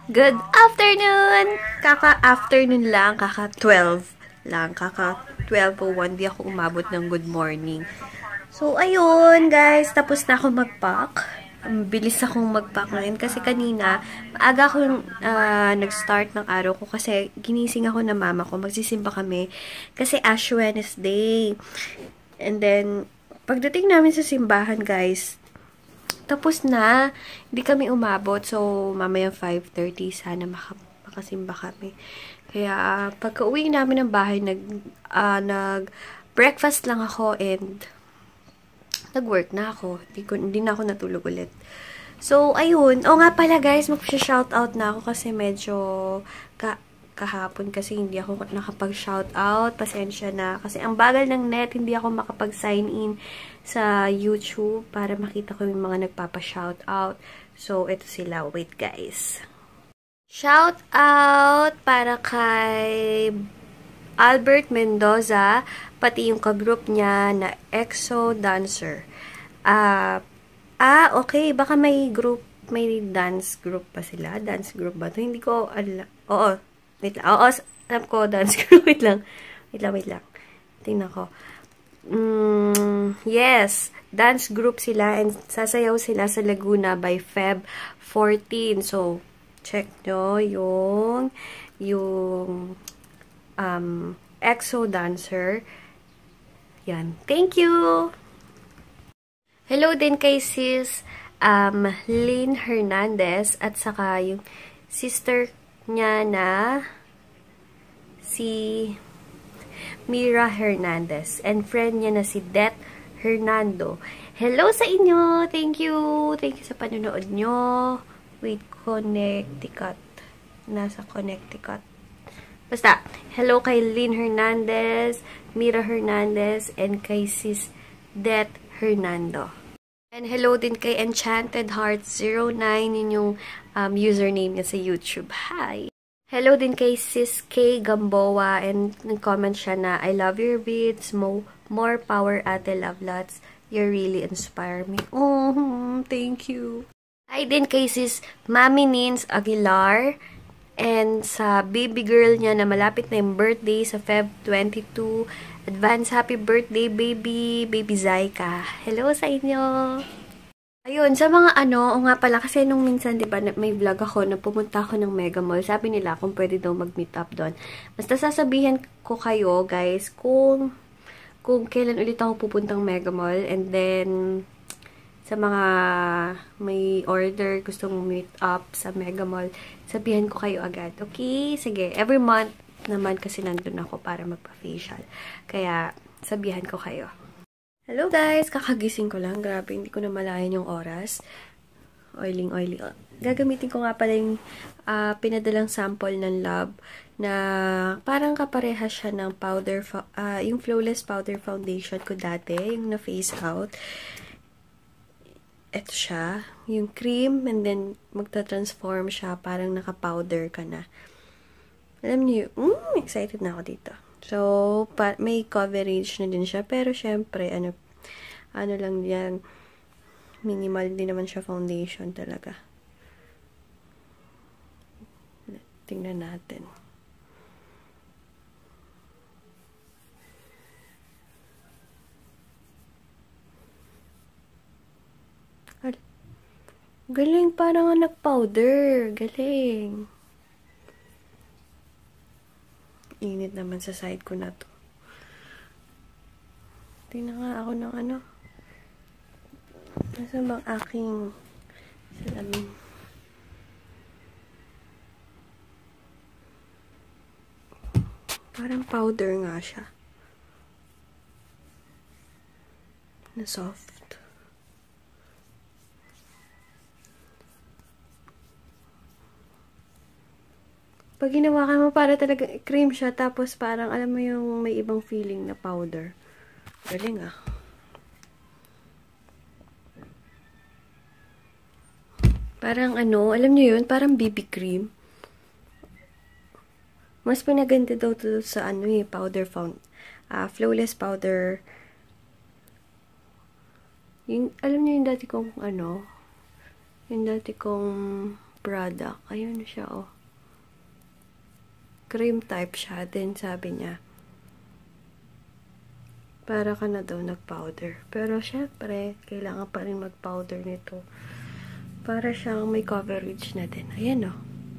Good afternoon! Kaka-afternoon lang, kaka-12 lang, kaka-12:01, di ako umabot ng good morning. So, ayun, guys, tapos na ako mag-pack. Bilis akong mag-pack ngayon kasi kanina, maaga akong nag-start ng araw ko kasi ginising ako ng mama ko, magsisimba kami kasi Ash Wednesday. And then, pagdating namin sa simbahan, guys, tapos na. Hindi kami umabot. So, mamaya 5:30 sana makasimba kami. Kaya, pagka-uwi namin ng bahay, nag-breakfast lang ako and nag-work na ako. Hindi na ako natulog ulit. So, ayun. O nga pala guys, mag-shoutout na ako kasi medyo kahapon kasi hindi ako nakapag-shoutout. Pasensya na. Kasi ang bagal ng net, hindi ako makapag-sign in sa YouTube para makita ko yung mga nagpapa-shoutout. So, ito sila. Wait, guys. Shoutout para kay Albert Mendoza, pati yung ka-group niya na EXO Dancer. Okay. Baka may dance group pa sila. Dance group ba ito? Hindi ko alam. Oo. Wait lang. Oo, alam ko, dance group. Wait lang. Tingnan ko. Yes. Dance group sila and sasayaw sila sa Laguna by Feb 14. So, check nyo yung EXO Dancer. Yan. Thank you! Hello din kay sis Lynn Hernandez at saka yung sister niya na si Mira Hernandez and friend niya na si Det Hernando. Hello sa inyo! Thank you! Thank you sa panonood nyo. Wait, Connecticut. Nasa Connecticut. Basta, hello kay Lynn Hernandez, Mira Hernandez, and kay sis Det Hernando. And hello din kay Enchanted Heart 09, yun yung username niya sa YouTube. Hi! Hello din kay Sis K. Gamboa, and nag-comment siya na, I love your beats, more power ate Lovelots, you really inspire me. Oh, thank you! Hi din kay Sis Mami Nins Aguilar, and sa baby girl niya na malapit na yung birthday sa Feb 22, advance happy birthday, baby Zaika. Hello sa inyo! Ayun, sa mga o nga pala, kasi nung minsan, diba, may vlog ako na pumunta ako ng Mega Mall. Sabi nila kung pwede daw mag-meet up doon. Basta sasabihin ko kayo, guys, kung kailan ulit ako pupuntang Mega Mall. And then, sa mga may order, gustong meet up sa Mega Mall, sabihan ko kayo agad. Okay? Sige, every month naman kasi nandun ako para magpa-facial. Kaya, sabihan ko kayo. Hello guys! Kakagising ko lang. Grabe, hindi ko na malayan yung oras. Oily. Gagamitin ko nga pala yung pinadalang sample ng Love na parang kapareha siya ng yung Flawless Powder Foundation ko dati, yung na-face out. Ito siya, yung cream, and then magta-transform siya, parang naka-powder ka na. Alam niyo, excited na ako dito. So, may coverage na din siya. Pero, syempre, ano lang yan. Minimal din naman siya foundation talaga. Tingnan natin. Galing, parang nag-powder. Galing. Init naman sa side ko na to. Tingnan nga ako ng Nasaan bang aking salamin? Parang powder nga siya. Na soft. Pag ginawa ka mo, para talaga cream siya, tapos parang, alam mo yung may ibang feeling na powder. Galing ah. Parang alam nyo yun, parang BB cream. Mas pinaganda daw to sa powder Flawless powder. Yung, alam nyo yung dati kong yung dati kong product. Ayun siya, oh. Cream type siya. Then, sabi niya, para ka na daw nag-powder. Pero, syempre, kailangan pa rin mag-powder nito. Para siyang may coverage na din. Ayan, oh.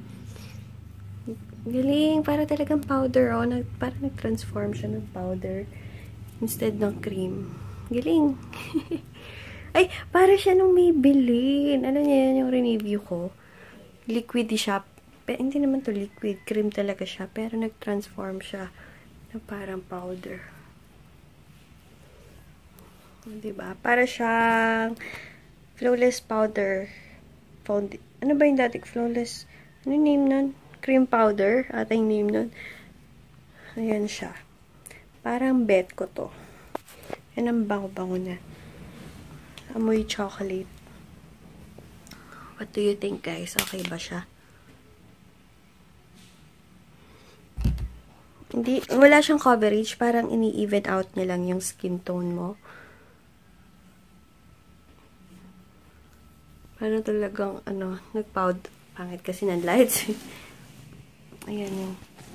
Galing. Para talagang powder, oh. Para nag-transform siya ng powder instead ng cream. Galing. Ay, para siya nung Maybelline. Ano niya yan yung review ko? Liquid siya. Pero hindi naman to liquid. Cream talaga siya. Pero nag-transform siya na parang powder. Diba? Para siyang flawless powder. Ano ba yung dating flawless? Ano yung name nun? Cream powder. Ating name nun. Ayan siya. Parang bet ko to. Yan ang bango-bango na. Amoy chocolate. What do you think, guys? Okay ba siya? Hindi, wala siyang coverage. Parang ini-even out niya lang yung skin tone mo. Parang talagang, nag-powder. Pangit kasi ng lights. Ayan yung.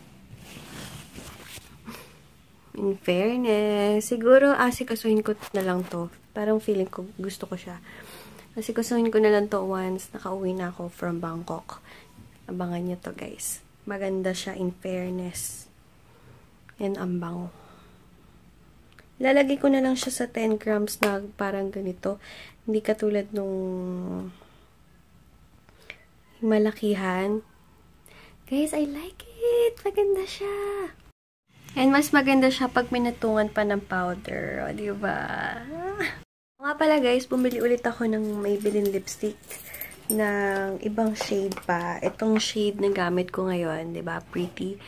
In fairness, siguro asikasuhin ko na lang to. Parang feeling ko, gusto ko siya. Asikasuhin ko na lang to once nakauwi na ako from Bangkok. Abangan nyo to, guys. Maganda siya in fairness. And ang bango. Lalagay ko na lang siya sa 10 grams na parang ganito. Hindi katulad nung malakihan. Guys, I like it. Maganda siya. And mas maganda siya pag minatungan pa ng powder. O, diba? Nga pala guys, bumili ulit ako ng Maybelline lipstick ng ibang shade pa. Itong shade na gamit ko ngayon, diba? Pretty.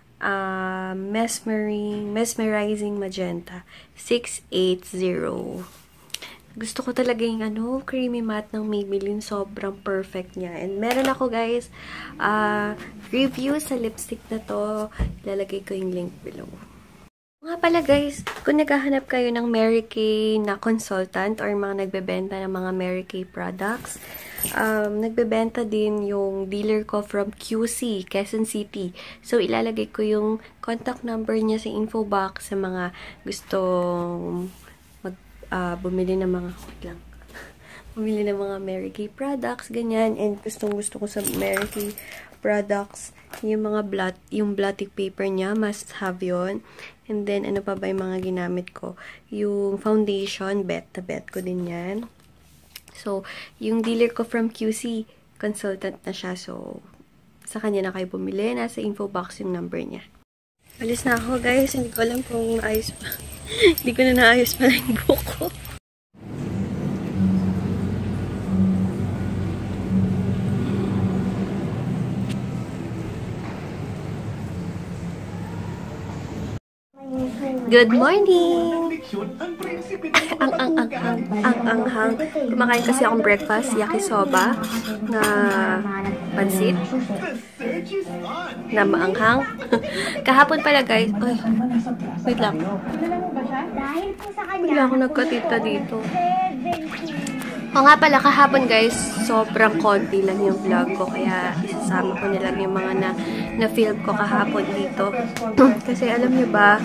Mesmerizing Magenta 680. Gusto ko talaga yung creamy matte ng Maybelline. Sobrang perfect niya. And meron ako guys, review sa lipstick na to. Ilalagay ko yung link below. Nga pala guys, kung naghahanap kayo ng Mary Kay na consultant or mga nagbebenta ng mga Mary Kay products, nagbebenta din yung dealer ko from QC, Quezon City. So, ilalagay ko yung contact number niya sa info box sa mga gustong bumili ng mga, bumili ng mga Mary Kay products, ganyan. And gustong-gusto ko sa Mary Kay products, yung mga yung blotting paper niya, must have yon. And then, ano pa ba yung mga ginamit ko? Yung foundation, bet ko din yan. So, yung dealer ko from QC, consultant na siya. So, sa kanya na kayo bumili. Nasa info box yung number niya. Alis na ako, guys. Hindi ko alam kung ayos pa. Hindi ko na naayos pala yung buko. Good morning! Ang anghang. Kumakain kasi akong breakfast, yakisoba na pansit na maanghang. Kahapon pala guys, ay, wait lang. Wala ako nagkatita dito. O nga pala, kahapon guys, sobrang konti lang yung vlog ko. Kaya isasama ko na lang yung mga na-film ko kahapon dito. Kasi alam nyo ba,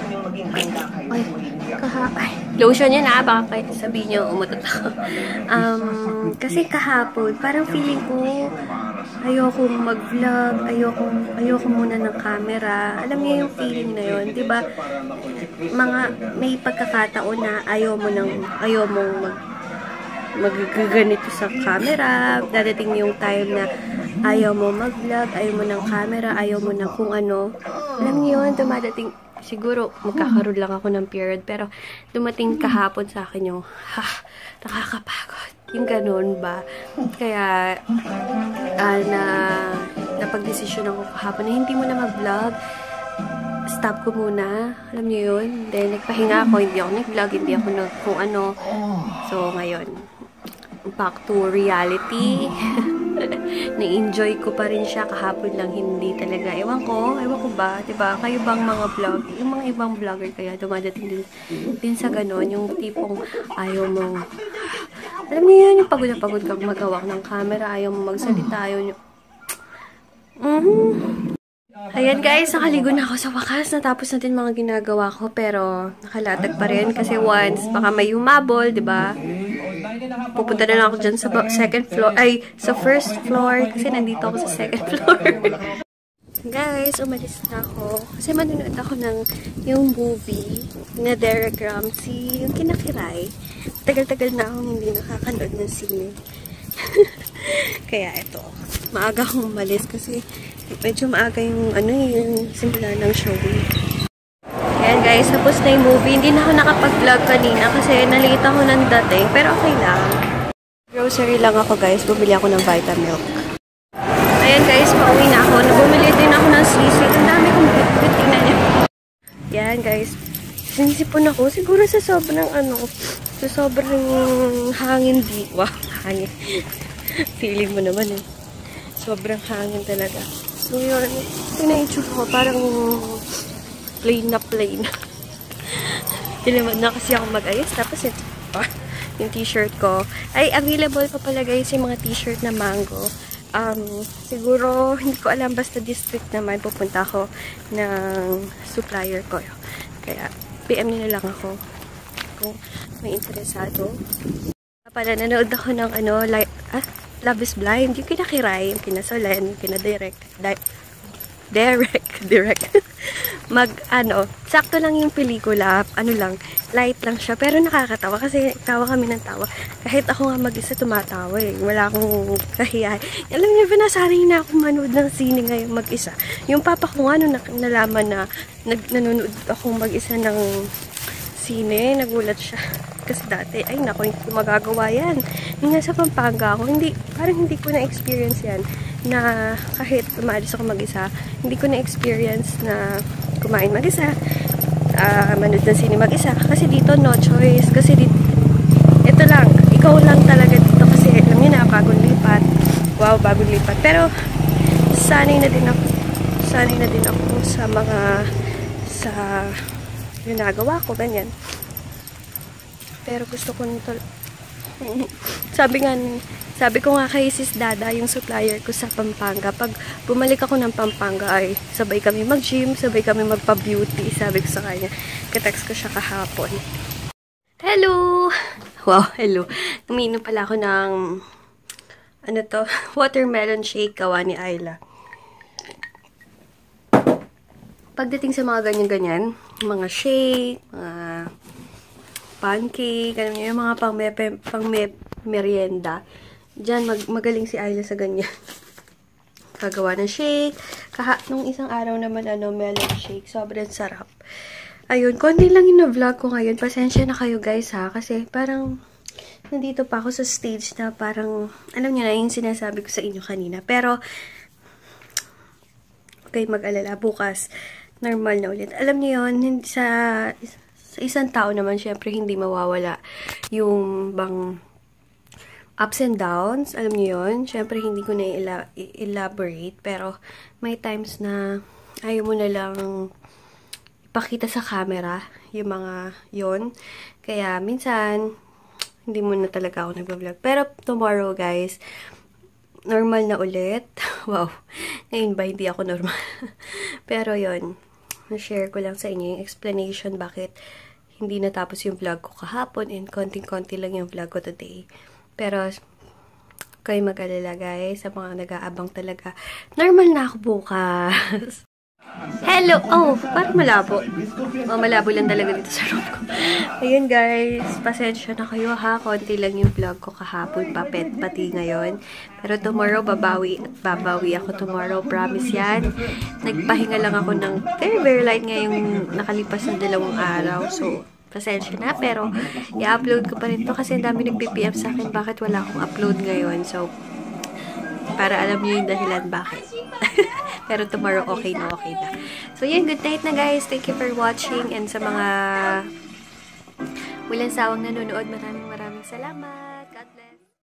lotion yun baka kayo sabihin nyo, umutot ako. Kasi kahapon, parang feeling ko, ayokong mag-vlog, ayoko muna ng camera. Alam niyo yung feeling na yun, di ba? May pagkakataon na ayaw mong magaganito sa camera. Dadating yung time na ayaw mo mag-vlog, ayaw mo ng camera, ayaw mo ng kung ano. Alam niyo yun, dumadating, siguro magkakaroon lang ako ng period, pero dumating kahapon sa akin yung, nakakapagod. Yung ganun ba? Kaya, napag-desisyon ako kahapon na hindi mo na mag-vlog. Stop ko muna. Alam niyo yun? Then, nagpahinga ako. Hindi ako nag-vlog. Hindi ako kung ano. So, ngayon, back to reality. Na-enjoy ko pa rin siya. Kahapon lang hindi talaga. Ewan ko ba? Diba? Kayo bang mga vlog? Yung mga ibang vlogger kaya dumadating din sa ganon. Yung tipong ayaw mong Alam niyo yan, yung pagod na pagod kang magawak ng camera, ayaw mo magsalita, ayaw nyo. Ayan guys, nakaligo na ako sa wakas. Natapos natin mga ginagawa ko, pero nakalatag pa rin kasi once, baka may humabol, diba? Pupunta na lang ako dyan sa second floor, ay, sa first floor, kasi nandito ako sa second floor. Guys, umalis na ako. Kasi manunood ako ng yung movie na Derek Ramsey, yung Kinakiray. Tagal-tagal na akong hindi nakakanood ng sine. Kaya ito, maaga akong umalis kasi medyo maaga yung yung simula ng showing. Ayan guys, tapos na yung movie. Hindi na ako nakapag-vlog kanina kasi nalita ako ng dating. Pero okay lang. Grocery lang ako guys. Bumili ako ng Vitamilk. Ayan guys, pauwi na ako. Bumili din ako ng sisig. Ang dami kong bit-bit. Tingnan niyo. Ayan guys. Sinisipon ako. Siguro sa sobrang sa sobrang hangin di. Wow, hangin. Feeling mo naman eh. Sobrang hangin talaga. So yun, tina-itsura ko. Parang plain na plain. Dilimad na kasi ako mag-ayos. Tapos ito, yung t-shirt ko. Ay, available pa pala guys yung mga t-shirt na mango. Siguro, hindi ko alam. Basta district naman, pupunta ako ng supplier ko. Kaya, PM nyo na lang ako kung may interesado. Pala, nanood ako ng Love is Blind. Yung Kinakiray, yung Kinasolen, yung Kinadirect. Direct. Sakto lang yung pelikula. Light lang siya. Pero nakakatawa kasi tawa kami ng tawa. Kahit ako nga mag-isa tumatawa eh. Wala akong kahiyahay. Alam niyo, nasanay na akong manood ng sine ngayon mag-isa. Yung papa ko nga, nung nalaman na nanonood akong mag-isa ng sine, nagulat siya. Kasi dati, ay nako, hindi ko magagawa yan. Yung nasa Pampanga ako, parang hindi ko na-experience yan na kahit umalis ako mag-isa, hindi ko na-experience na kumain mag-isa, manood ng sine mag-isa. Kasi dito, no choice. Kasi dito, ito lang, ikaw lang talaga dito kasi alam niyo na, bagong lipat. Wow, bagong lipat. Pero, sanay na din ako sa ginagawa ko, ganyan. Pero gusto ko nito. Sabi ko nga kay Sis Dada, yung supplier ko sa Pampanga, pag bumalik ako ng Pampanga ay sabay kami mag-gym, sabay kami magpa-beauty. Sabi ko sa kanya, katext ko siya kahapon. Hello! Wow, hello. Umiinom pala ako ng watermelon shake gawa ni Ayla. Pagdating sa mga ganyan-ganyan, mga shake, mga pancake, yung mga pang-merienda. Diyan, magaling si Ayla sa ganyan. Kagawa ng shake. Nung isang araw naman, melon shake. Sobrang sarap. Ayun, konti lang yung vlog ko ngayon. Pasensya na kayo guys ha. Kasi parang, nandito pa ako sa stage na parang, alam niyo na yung sinasabi ko sa inyo kanina. Pero, okay, mag-alala. Bukas, normal na ulit. Alam niyo yun, sa isang tao naman, syempre, hindi mawawala yung bang ups and downs. Alam niyo yun? Syempre, hindi ko na elaborate. Pero, may times na ayaw mo na lang ipakita sa camera yung mga yon. Kaya, minsan, hindi mo na talaga ako nag-vlog. Pero, tomorrow, guys, normal na ulit. Wow. Ngayon ba, hindi ako normal. Pero, yon, na-share ko lang sa inyo yung explanation bakit hindi natapos yung vlog ko kahapon and konting-konti lang yung vlog ko today. Pero, kayo mag-alala guys, sa mga nag-aabang talaga. Normal na ako bukas. Hello! Oh, parang malabo. Oh, malabo lang talaga dito sa room ko. Ayun guys, pasensya na kayo ha. Konti lang yung vlog ko kahapon, pati ngayon. Pero tomorrow, babawi ako tomorrow. Promise yan. Nagpahinga lang ako ng very light ngayong nakalipas na 2 araw. So, pasensya na. Pero, i-upload ko pa rin to kasi ang dami nag-PPM sa akin bakit wala akong upload ngayon. So, para alam niyo yung dahilan bakit. Pero tomorrow, okay na. So, yun. Good night na guys. Thank you for watching. And sa mga walang sawang nanonood, maraming salamat.